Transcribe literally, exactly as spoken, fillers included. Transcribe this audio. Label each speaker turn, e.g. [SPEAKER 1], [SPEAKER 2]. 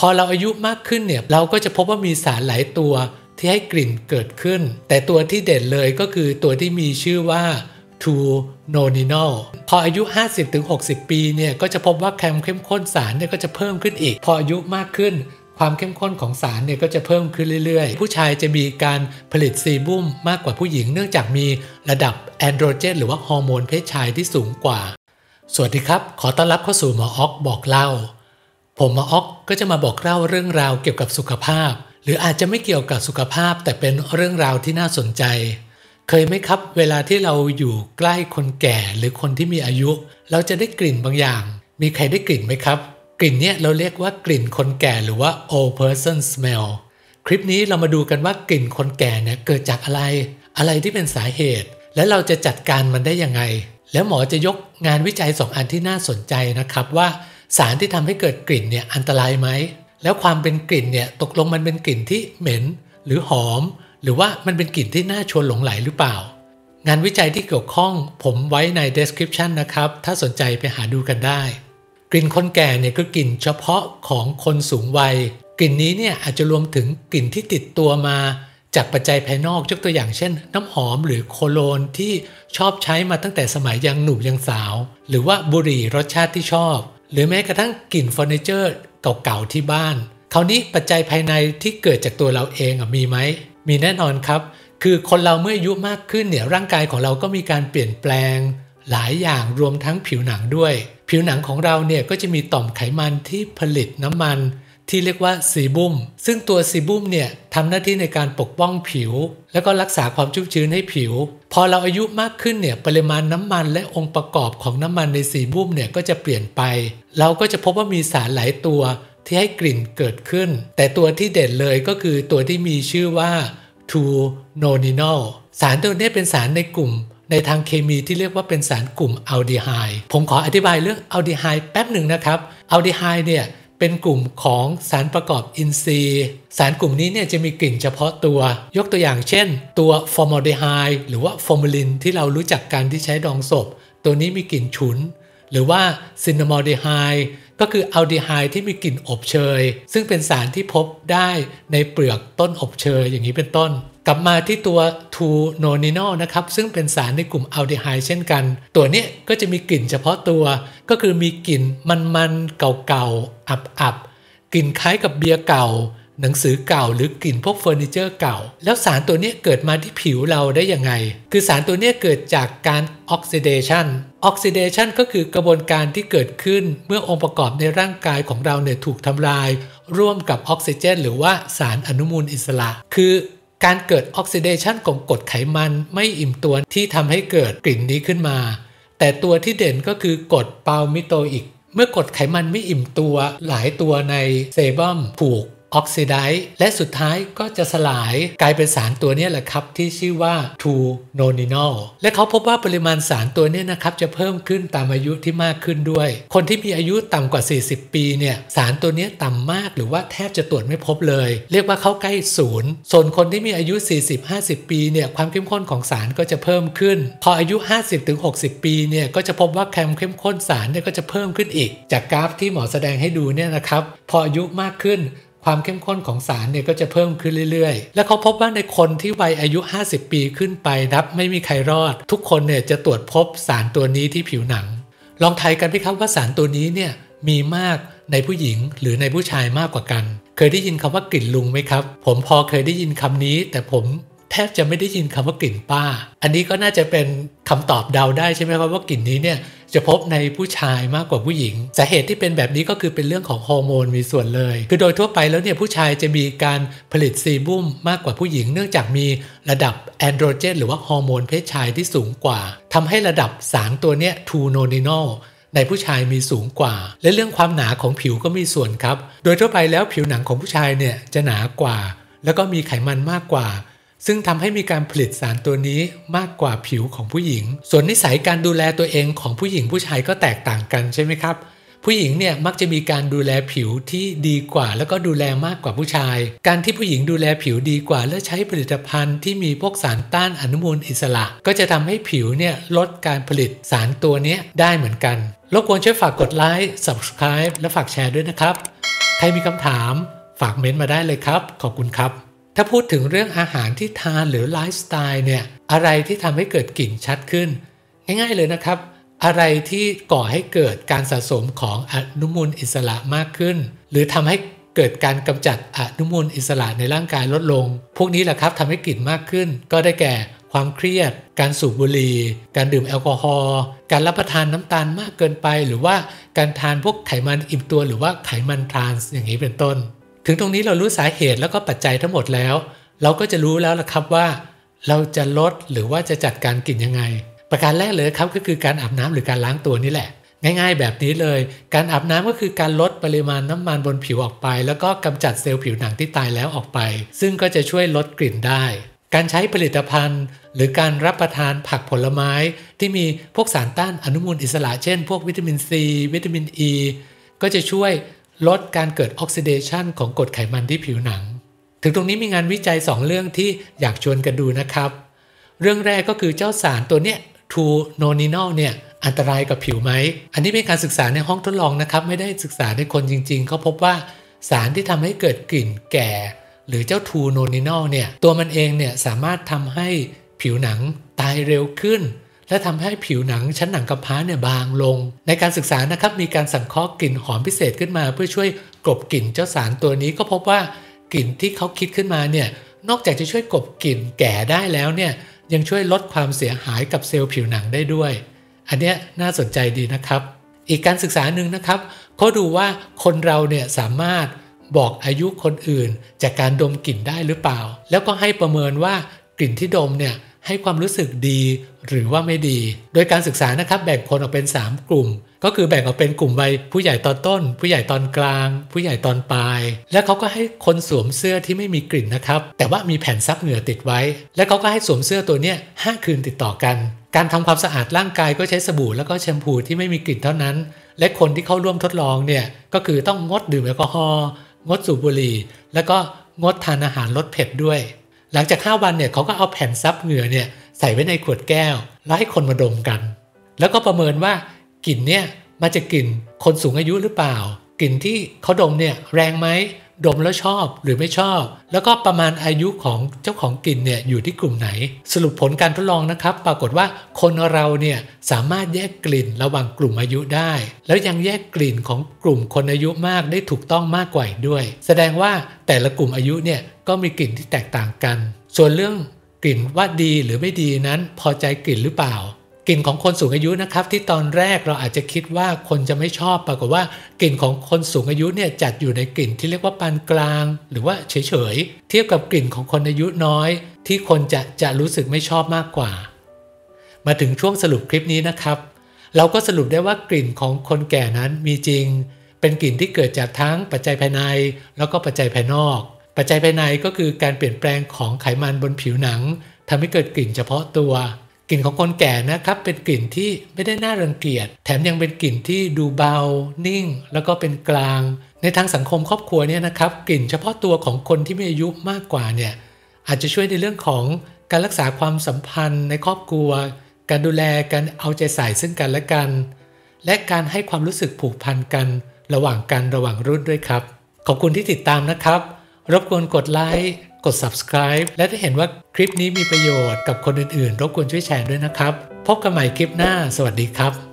[SPEAKER 1] พอเราอายุมากขึ้นเนี่ยเราก็จะพบว่ามีสารหลายตัวที่ให้กลิ่นเกิดขึ้นแต่ตัวที่เด่นเลยก็คือตัวที่มีชื่อว่าทูโนนินอลพออายุ ห้าสิบถึงหกสิบ ปีเนี่ยก็จะพบว่าความเข้มข้นสารเนี่ยก็จะเพิ่มขึ้นอีกพออายุมากขึ้นความเข้มข้นของสารเนี่ยก็จะเพิ่มขึ้นเรื่อยๆผู้ชายจะมีการผลิตซีบุมมากกว่าผู้หญิงเนื่องจากมีระดับแอนโดรเจนหรือว่าฮอร์โมนเพศชายที่สูงกว่าสวัสดีครับขอต้อนรับเข้าสู่หมออ๊อกบอกเล่าผมหมออ๊อกก็จะมาบอกเล่าเรื่องราวเกี่ยวกับสุขภาพหรืออาจจะไม่เกี่ยวกับสุขภาพแต่เป็นเรื่องราวที่น่าสนใจเคยไหมครับเวลาที่เราอยู่ใกล้คนแก่หรือคนที่มีอายุเราจะได้กลิ่นบางอย่างมีใครได้กลิ่นไหมครับกลิ่นเนี้ยเราเรียกว่ากลิ่นคนแก่หรือว่า old person smell คลิปนี้เรามาดูกันว่ากลิ่นคนแก่เนี่ยเกิดจากอะไรอะไรที่เป็นสาเหตุและเราจะจัดการมันได้ยังไงแล้วหมอจะยกงานวิจัยสองอันที่น่าสนใจนะครับว่าสารที่ทำให้เกิดกลิ่นเนี่ยอันตรายไหมแล้วความเป็นกลิ่นเนี่ยตกลงมันเป็นกลิ่นที่เหม็นหรือหอมหรือว่ามันเป็นกลิ่นที่น่าชวนหลงใหลหรือเปล่างานวิจัยที่เกี่ยวข้องผมไว้ใน description นะครับถ้าสนใจไปหาดูกันได้กลิ่นคนแก่เนี่ยคือกลิ่นเฉพาะของคนสูงวัยกลิ่นนี้เนี่ยอาจจะรวมถึงกลิ่นที่ติดตัวมาจากปัจจัยภายนอกยกตัวอย่างเช่นน้ำหอมหรือโคโลนที่ชอบใช้มาตั้งแต่สมัยยังหนุ่มยังสาวหรือว่าบุหรี่รสชาติที่ชอบหรือแม้กระทั่งกลิ่นเฟอร์นิเจอร์เก่าๆที่บ้านคราวนี้ปัจจัยภายในที่เกิดจากตัวเราเองมีไหมมีแน่นอนครับคือคนเราเมื่ออายุมากขึ้นเนี่ยร่างกายของเราก็มีการเปลี่ยนแปลงหลายอย่างรวมทั้งผิวหนังด้วยผิวหนังของเราเนี่ยก็จะมีต่อมไขมันที่ผลิตน้ำมันที่เรียกว่าซีบุมซึ่งตัวซีบุมเนี่ยทำหน้าที่ในการปกป้องผิวแล้วก็รักษาความชุ่มชื้นให้ผิวพอเราอายุมากขึ้นเนี่ยปริมาณน้ำมันและองค์ประกอบของน้ำมันในซีบุมเนี่ยก็จะเปลี่ยนไปเราก็จะพบว่ามีสารหลายตัวที่ให้กลิ่นเกิดขึ้นแต่ตัวที่เด่นเลยก็คือตัวที่มีชื่อว่าทูโนนินอลสารตัวนี้เป็นสารในกลุ่มในทางเคมีที่เรียกว่าเป็นสารกลุ่มอัลดีไฮด์ผมขออธิบายเรื่องอัลดีไฮด์แป๊บหนึ่งนะครับอัลดีไฮด์เนี่ยเป็นกลุ่มของสารประกอบอินทรีย์สารกลุ่มนี้เนี่ยจะมีกลิ่นเฉพาะตัวยกตัวอย่างเช่นตัวฟอร์มาลดีไฮด์หรือว่าฟอร์มาลินที่เรารู้จักกันที่ใช้ดองศพตัวนี้มีกลิ่นฉุนหรือว่าซินนามอลดีไฮด์ก็คืออัลดีไฮด์ที่มีกลิ่นอบเชยซึ่งเป็นสารที่พบได้ในเปลือกต้นอบเชยอย่างนี้เป็นต้นกลับมาที่ตัวทูโนนินอลนะครับซึ่งเป็นสารในกลุ่มอัลดีไฮด์เช่นกันตัวนี้ก็จะมีกลิ่นเฉพาะตัวก็คือมีกลิ่นมันๆเก่าๆอับๆกลิ่นคล้ายกับเบียร์เก่าหนังสือเก่าหรือกลิ่นพวกเฟอร์นิเจอร์เก่าแล้วสารตัวนี้เกิดมาที่ผิวเราได้ยังไงคือสารตัวนี้เกิดจากการออกซิเดชันออกซิเดชันก็คือกระบวนการที่เกิดขึ้นเมื่อองค์ประกอบในร่างกายของเราเนี่ยถูกทำลายร่วมกับออกซิเจนหรือว่าสารอนุมูลอิสระคือการเกิดออกซิเดชันของกรดไขมันไม่อิ่มตัวที่ทำให้เกิดกลิ่นนี้ขึ้นมาแต่ตัวที่เด่นก็คือกรดปาลมิโตอิกเมื่อกรดไขมันไม่อิ่มตัวหลายตัวในเซบัมผูกออกซิไดซ์และสุดท้ายก็จะสลายกลายเป็นสารตัวนี้แหละครับที่ชื่อว่าทูโนนินอลและเขาพบว่าปริมาณสารตัวนี้นะครับจะเพิ่มขึ้นตามอายุที่มากขึ้นด้วยคนที่มีอายุต่ำกว่าสี่สิบปีเนี่ยสารตัวนี้ต่ำมากหรือว่าแทบจะตรวจไม่พบเลยเรียกว่าเข้าใกล้ศูนย์ส่วนคนที่มีอายุ สี่สิบถึงห้าสิบ ปีเนี่ยความเข้มข้นของสารก็จะเพิ่มขึ้นพออายุ ห้าสิบถึงหกสิบ ปีเนี่ยก็จะพบว่าความเข้มข้นสารเนี่ยก็จะเพิ่มขึ้นอีกจากกราฟที่หมอแสดงให้ดูเนี่ยนะครับพออายุมากขึ้นความเข้มข้นของสารเนี่ยก็จะเพิ่มขึ้นเรื่อยๆและเขาพบว่าในคนที่วัยอายุห้าสิบปีขึ้นไปนับไม่มีใครรอดทุกคนเนี่ยจะตรวจพบสารตัวนี้ที่ผิวหนังลองทายกันไหมครับว่าสารตัวนี้เนี่ยมีมากในผู้หญิงหรือในผู้ชายมากกว่ากันเคยได้ยินคำว่ากลิ่นลุงไหมครับผมพอเคยได้ยินคำนี้แต่ผมแทบจะไม่ได้ยินคำว่ากลิ่นป้าอันนี้ก็น่าจะเป็นคำตอบเดาได้ใช่ไหมครับว่ากลิ่นนี้เนี่ยจะพบในผู้ชายมากกว่าผู้หญิงสาเหตุที่เป็นแบบนี้ก็คือเป็นเรื่องของฮอร์โมนมีส่วนเลยคือโดยทั่วไปแล้วเนี่ยผู้ชายจะมีการผลิตซีบุมมากกว่าผู้หญิงเนื่องจากมีระดับแอนโดรเจนหรือว่าฮอร์โมนเพศชายที่สูงกว่าทำให้ระดับสารตัวเนี้ยทูโนนินอลในผู้ชายมีสูงกว่าและเรื่องความหนาของผิวก็มีส่วนครับโดยทั่วไปแล้วผิวหนังของผู้ชายเนี่ยจะหนากว่าแล้วก็มีไขมันมากกว่าซึ่งทำให้มีการผลิตสารตัวนี้มากกว่าผิวของผู้หญิงส่วนนิสัยการดูแลตัวเองของผู้หญิงผู้ชายก็แตกต่างกันใช่ไหมครับผู้หญิงเนี่ยมักจะมีการดูแลผิวที่ดีกว่าแล้วก็ดูแลมากกว่าผู้ชายการที่ผู้หญิงดูแลผิวดีกว่าและใช้ผลิตภัณฑ์ที่มีพวกสารต้านอนุมูลอิสระก็จะทำให้ผิวเนี่ยลดการผลิตสารตัวนี้ได้เหมือนกันรบกวนช่วยฝากกดไลค์ ซับสไครบ์ และฝากแชร์ด้วยนะครับใครมีคำถามฝากเม้นต์มาได้เลยครับขอบคุณครับถ้าพูดถึงเรื่องอาหารที่ทานหรือไลฟ์สไตล์เนี่ยอะไรที่ทำให้เกิดกลิ่นชัดขึ้นง่ายๆเลยนะครับอะไรที่ก่อให้เกิดการสะสมของอนุมูลอิสระมากขึ้นหรือทำให้เกิดการกำจัดอนุมูลอิสระในร่างกายลดลงพวกนี้แหละครับทำให้กลิ่นมากขึ้นก็ได้แก่ความเครียดการสูบบุหรี่การดื่มแอลกอฮอล์การรับประทานน้ำตาลมากเกินไปหรือว่าการทานพวกไขมันอิ่มตัวหรือว่าไขมันทรานส์อย่างนี้เป็นต้นถึงตรงนี้เรารู้สาเหตุแล้วก็ปัจจัยทั้งหมดแล้วเราก็จะรู้แล้วล่ะครับว่าเราจะลดหรือว่าจะจัดการกลิ่นยังไงประการแรกเลยครับก็คือการอาบน้ำหรือการล้างตัวนี่แหละง่ายๆแบบนี้เลยการอาบน้ำก็คือการลดปริมาณน้ำมันบนผิวออกไปแล้วก็กำจัดเซลล์ผิวหนังที่ตายแล้วออกไปซึ่งก็จะช่วยลดกลิ่นได้การใช้ผลิตภัณฑ์หรือการรับประทานผักผลไม้ที่มีพวกสารต้านอนุมูลอิสระเช่นพวกวิตามินซีวิตามินอีก็จะช่วยลดการเกิดออกซิเดชันของกรดไขมันที่ผิวหนังถึงตรงนี้มีงานวิจัยสองเรื่องที่อยากชวนกันดูนะครับเรื่องแรกก็คือเจ้าสารตัวเนี้ยทูโนนินอลเนี่ยอันตรายกับผิวไหมอันนี้เป็นการศึกษาในห้องทดลองนะครับไม่ได้ศึกษาในคนจริงๆเขาพบว่าสารที่ทำให้เกิดกลิ่นแก่หรือเจ้าทูโนนินอลเนี่ยตัวมันเองเนี่ยสามารถทำให้ผิวหนังตายเร็วขึ้นและทำให้ผิวหนังชั้นหนังกำพร้าเนี่ยบางลงในการศึกษานะครับมีการสังเคราะห์กลิ่นหอมพิเศษขึ้นมาเพื่อช่วยกลบกลิ่นเจ้าสารตัวนี้ก็พบว่ากลิ่นที่เขาคิดขึ้นมาเนี่ยนอกจากจะช่วยกลบกลิ่นแก่ได้แล้วเนี่ยยังช่วยลดความเสียหายกับเซลล์ผิวหนังได้ด้วยอันนี้น่าสนใจดีนะครับอีกการศึกษาหนึ่งนะครับเขาดูว่าคนเราเนี่ยสามารถบอกอายุคนอื่นจากการดมกลิ่นได้หรือเปล่าแล้วก็ให้ประเมินว่ากลิ่นที่ดมเนี่ยให้ความรู้สึกดีหรือว่าไม่ดีโดยการศึกษานะครับแบ่งคนออกเป็นสามกลุ่มก็คือแบ่งออกเป็นกลุ่มวัยผู้ใหญ่ตอนต้นผู้ใหญ่ตอนกลางผู้ใหญ่ตอนปลายและเขาก็ให้คนสวมเสื้อที่ไม่มีกลิ่นนะครับแต่ว่ามีแผ่นซับเหงื่อติดไว้และเขาก็ให้สวมเสื้อตัวเนี้ยห้าคืนติดต่อกันการทำความสะอาดร่างกายก็ใช้สบู่แล้วก็แชมพูที่ไม่มีกลิ่นเท่านั้นและคนที่เข้าร่วมทดลองเนี่ยก็คือต้องงดดื่มแอลกอฮอล์งดสูบบุหรี่แล้วก็งดทานอาหารรสเผ็ดด้วยหลังจากห้าวันเนี่ยเขาก็เอาแผ่นซับเหงื่อเนี่ยใส่ไว้ในขวดแก้วแล้วให้คนมาดมกันแล้วก็ประเมินว่ากลิ่นเนี่ยมาจากกลิ่นคนสูงอายุหรือเปล่ากลิ่นที่เขาดมเนี่ยแรงไหมดมแล้วชอบหรือไม่ชอบแล้วก็ประมาณอายุของเจ้าของกลิ่นเนี่ยอยู่ที่กลุ่มไหนสรุปผลการทดลองนะครับปรากฏว่าคนเราเนี่ยสามารถแยกกลิ่นระหว่างกลุ่มอายุได้แล้วยังแยกกลิ่นของกลุ่มคนอายุมากได้ถูกต้องมากกว่าอีกด้วยแสดงว่าแต่ละกลุ่มอายุเนี่ยก็มีกลิ่นที่แตกต่างกันส่วนเรื่องกลิ่นว่าดีหรือไม่ดีนั้นพอใจกลิ่นหรือเปล่ากลิ่นของคนสูงอายุนะครับที่ตอนแรกเราอาจจะคิดว่าคนจะไม่ชอบปรากฏว่ากลิ่นของคนสูงอายุเนี่ยจัดอยู่ในกลิ่นที่เรียกว่าปานกลางหรือว่าเฉยๆเทียบกับกลิ่นของคนอายุน้อยที่คนจะจะรู้สึกไม่ชอบมากกว่ามาถึงช่วงสรุปคลิปนี้นะครับเราก็สรุปได้ว่ากลิ่นของคนแก่นั้นมีจริงเป็นกลิ่นที่เกิดจากทั้งปัจจัยภายในแล้วก็ปัจจัยภายนอกปัจจัยภายในก็คือการเปลี่ยนแปลงของไขมันบนผิวหนังทำให้เกิดกลิ่นเฉพาะตัวกลิ่นของคนแก่นะครับเป็นกลิ่นที่ไม่ได้น่ารังเกียจแถมยังเป็นกลิ่นที่ดูเบานิ่งแล้วก็เป็นกลางในทางสังคมครอบครัวเนี่ยนะครับกลิ่นเฉพาะตัวของคนที่มีอายุมากกว่าเนี่ยอาจจะช่วยในเรื่องของการรักษาความสัมพันธ์ในครอบครัวการดูแลการเอาใจใส่ซึ่งกันและกันและการให้ความรู้สึกผูกพันกันระหว่างกันระหว่างรุ่นด้วยครับขอบคุณที่ติดตามนะครับรบกวนกดไลค์กด ซับสไครบ์ และถ้าเห็นว่าคลิปนี้มีประโยชน์กับคนอื่นๆรบกวนช่วยแชร์ด้วยนะครับพบกันใหม่คลิปหน้าสวัสดีครับ